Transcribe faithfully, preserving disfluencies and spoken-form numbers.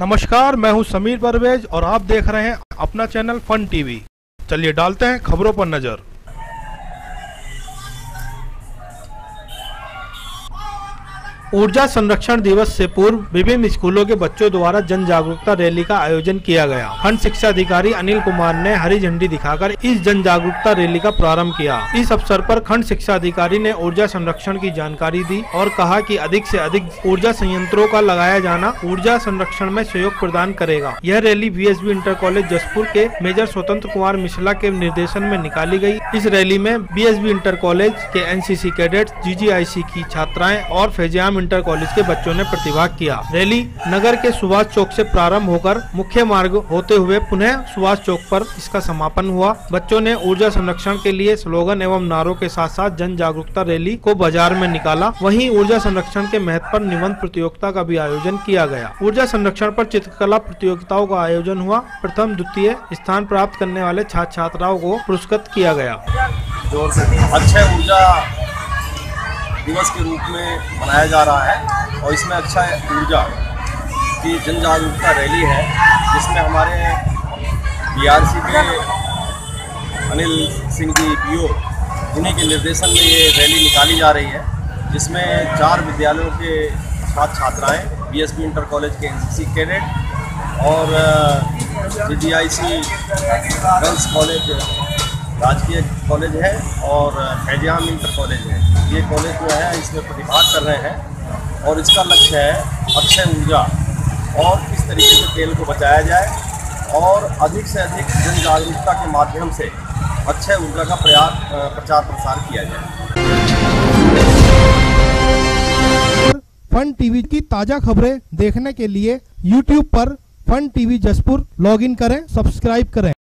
नमस्कार, मैं हूं समीर परवेज और आप देख रहे हैं अपना चैनल फन टीवी। चलिए डालते हैं खबरों पर नजर। ऊर्जा संरक्षण दिवस से पूर्व विभिन्न स्कूलों के बच्चों द्वारा जन जागरूकता रैली का आयोजन किया गया। खंड शिक्षा अधिकारी अनिल कुमार ने हरी झंडी दिखाकर इस जन जागरूकता रैली का प्रारंभ किया। इस अवसर पर खंड शिक्षा अधिकारी ने ऊर्जा संरक्षण की जानकारी दी और कहा कि अधिक से अधिक ऊर्जा संयंत्रों का लगाया जाना ऊर्जा संरक्षण में सहयोग प्रदान करेगा। यह rally BSB inter college Jaspur के मेजर स्वतंत्र कुमार मिश्रा के निर्देशन में निकाली गई। इस रैली में बीएसबी इंटर कॉलेज के एनसीसी कैडेट्स, जीजीआईसी की छात्राएं और फैजियाम इंटर कॉलेज के बच्चों ने प्रतिभाग किया। रैली नगर के सुभाष चौक से प्रारंभ होकर मुख्य मार्ग होते हुए पुनः सुभाष चौक पर इसका समापन हुआ। बच्चों ने ऊर्जा संरक्षण के लिए स्लोगन एवं नारों के साथ साथ जन जागरूकता रैली को बाजार में निकाला। वहीं ऊर्जा संरक्षण के महत्व पर निबंध प्रतियोगिता का भी आयोजन किया गया। ऊर्जा संरक्षण पर चित्रकला प्रतियोगिताओं का आयोजन हुआ। प्रथम द्वितीय स्थान प्राप्त करने वाले छात्र छात्राओं को पुरस्कृत किया गया। अक्षय ऊर्जा दिवस के रूप में मनाया जा रहा है और इसमें अक्षय ऊर्जा की जन जागरूकता रैली है, जिसमें हमारे बीआरसी के अनिल सिंह जी पीओ, उन्हीं के निर्देशन में ये रैली निकाली जा रही है, जिसमें चार विद्यालयों के छात्र छात्राएं, बीएसबी इंटर कॉलेज के एनसीसी कैडेट और जीजीआईसी गर्ल्स कॉलेज राजकीय कॉलेज है और फैजियाम इंटर कॉलेज है, ये कॉलेज जो है इसमें प्रतिभाग कर रहे हैं। और इसका लक्ष्य है अक्षय ऊर्जा और किस तरीके से तेल को बचाया जाए और अधिक से अधिक जन जागरूकता के माध्यम से अक्षय ऊर्जा का प्रयास प्रचार प्रसार किया जाए। फन टीवी की ताजा खबरें देखने के लिए यूट्यूब पर फन टीवी जसपुर लॉगिन करें, सब्सक्राइब करें।